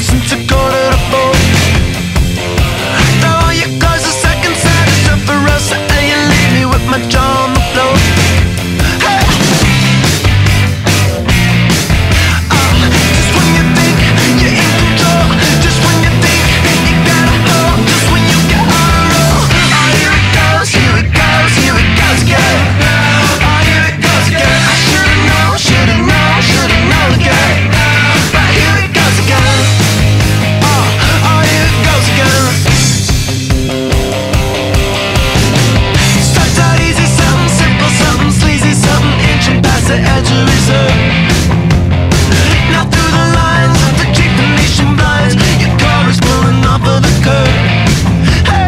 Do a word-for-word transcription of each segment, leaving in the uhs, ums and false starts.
since a quarter to four. Throw all your clothes a second side, it's up for us, and you leave me with my jaw on the floor. Hey. Uh, just when you think you're in control, just when you think you got a hold, just when you get on a roll. Oh, here it goes, here it goes, here it goes again. Oh, here it goes again. I should've known, should've known, should've known again. But here it goes again. Oh, oh, here it goes again. Starts out easy, something simple, something sleazy, something inching past the edge of reserve. Now through the lines of the cheap Venetian blinds, your car is pulling off of the curb. Hey.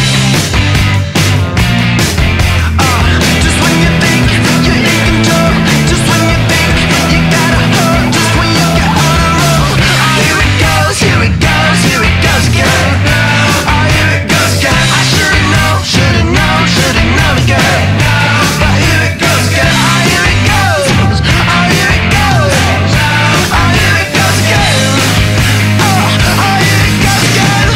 Uh, just when you think you're in control, just when you think you got a hold, just when you get on a roll. Oh, here it goes, here it goes, here it goes again. Oh, here it goes again. I should've known, should've known, should've known again. But here it goes again. Oh, here it goes. Oh, here it goes. Oh, here it goes again. Oh, oh, here it goes again.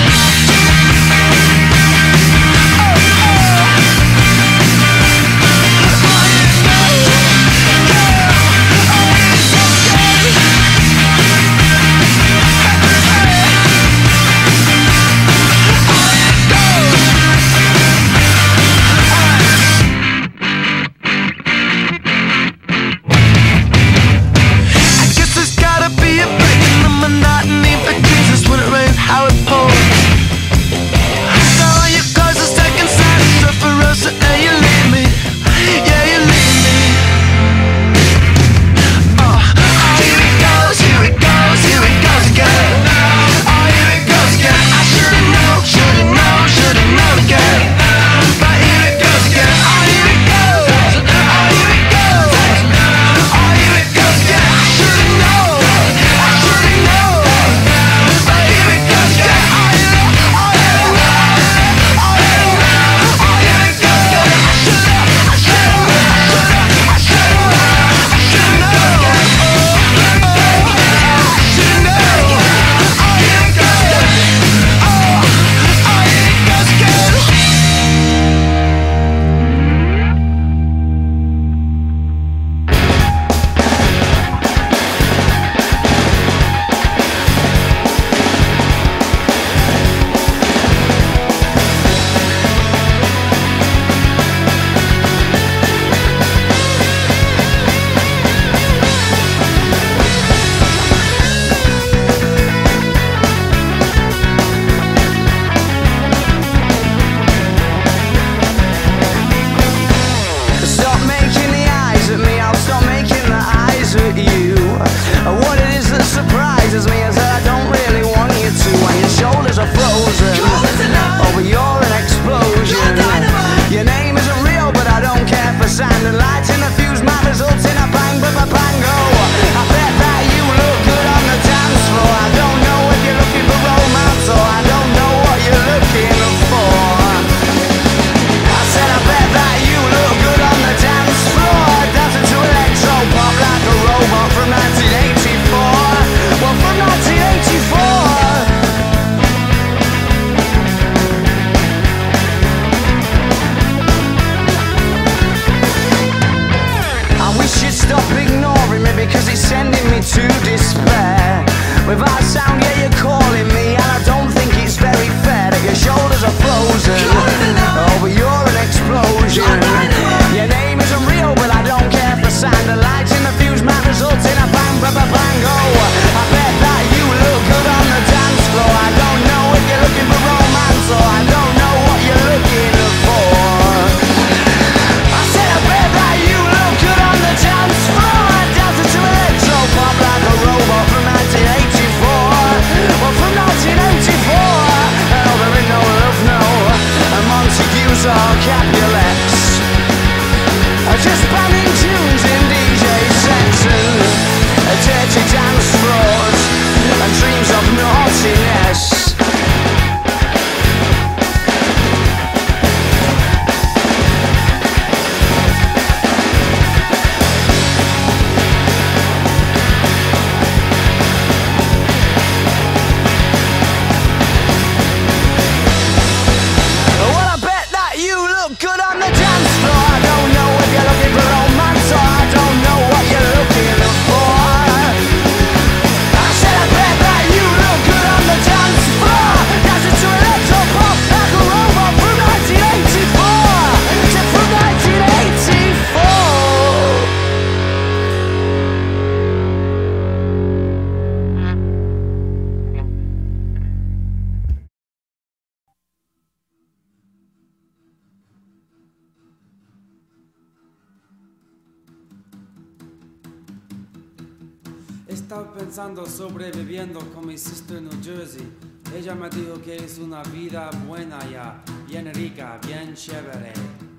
I guess there's gotta be a break in the monotony for Jesus when it rains, how it pours. Throw all your clothes a second side, it's up for us, and you leave me. Yeah, you leave me. Oh, oh, here it goes, here it goes, here it goes again. Oh, here it goes again. I should've known, should've known, should've known again. But here it goes again. Oh, here it goes. Oh, here it goes. Oh, here it goes again. I should've known, I should've known. But here it goes again. Oh, here it, oh, here it, oh, here it, oh, here it goes again. I should've, I should've, I should've, I should've, I should've known. I should've known. Oh, here it goes again. Oh, oh, here it goes again. Stop making the eyes at me, I'll stop making the eyes at you. What it is that surprises me is that I don't really want you to. When your shoulders are frozen, oh, but you're an explosion. Your name isn't real, but I don't care for sand and light in the fuse. My results in a bang, but a bango. I bet that you look good on the dance floor. I don't know if you're looking for romance, or I don't know what you're looking for. I said I bet that you look good on the dance floor, dancing to electro pop like a robot from nineteen eighty-four. Well, from nineteen eighty-four. I wish you'd stop ignoring me because it's sending me to despair. Without sound, yeah, you're calling me, and I don't think it's very fair that your shoulders are frozen. Oh, but you're an explosion. Your name isn't real, but I don't care for sound. The lights in the fuse might result in a bang, ba ba bango. I bet that you look good on the dance floor. I don't know if you're looking for romance, or I don't know what you're looking for. I said I bet that you look good on the dance floor, dancing to electro pop like a robot from nineteen eighty-four. Well, from estaba pensando sobreviviendo con mi sister en New Jersey. Ella me dijo que es una vida buena ya, bien rica, bien chévere.